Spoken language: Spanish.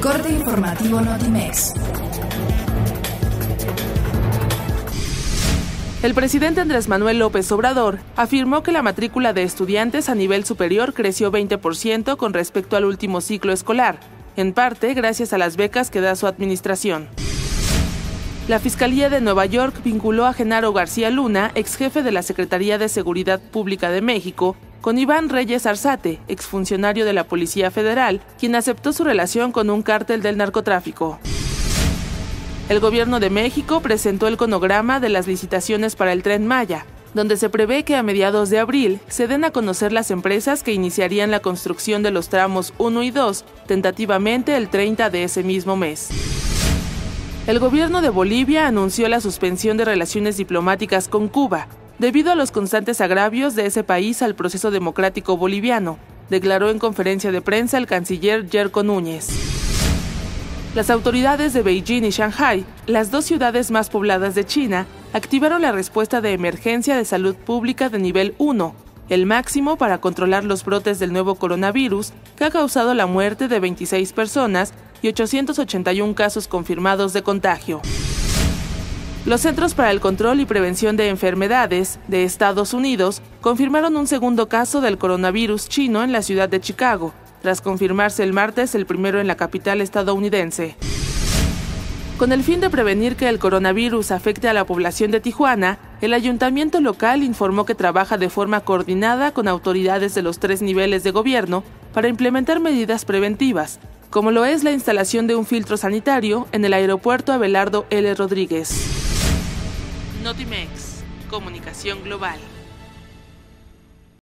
corte informativo Notimex. El presidente Andrés Manuel López Obrador afirmó que la matrícula de estudiantes a nivel superior creció 20% con respecto al último ciclo escolar, en parte gracias a las becas que da su administración. La Fiscalía de Nueva York vinculó a Genaro García Luna, exjefe de la Secretaría de Seguridad Pública de México, con Iván Reyes Arzate, exfuncionario de la Policía Federal, quien aceptó su relación con un cártel del narcotráfico. El Gobierno de México presentó el cronograma de las licitaciones para el Tren Maya, donde se prevé que a mediados de abril se den a conocer las empresas que iniciarían la construcción de los tramos 1 y 2, tentativamente el 30 de ese mismo mes. El gobierno de Bolivia anunció la suspensión de relaciones diplomáticas con Cuba, debido a los constantes agravios de ese país al proceso democrático boliviano, declaró en conferencia de prensa el canciller Yerko Núñez. Las autoridades de Beijing y Shanghái, las dos ciudades más pobladas de China, activaron la respuesta de emergencia de salud pública de nivel 1, el máximo para controlar los brotes del nuevo coronavirus que ha causado la muerte de 26 personas y 881 casos confirmados de contagio. Los Centros para el Control y Prevención de Enfermedades de Estados Unidos confirmaron un segundo caso del coronavirus chino en la ciudad de Chicago, tras confirmarse el martes el primero en la capital estadounidense. Con el fin de prevenir que el coronavirus afecte a la población de Tijuana, el ayuntamiento local informó que trabaja de forma coordinada con autoridades de los 3 niveles de gobierno para implementar medidas preventivas, como lo es la instalación de un filtro sanitario en el aeropuerto Abelardo L. Rodríguez. Notimex, Comunicación Global.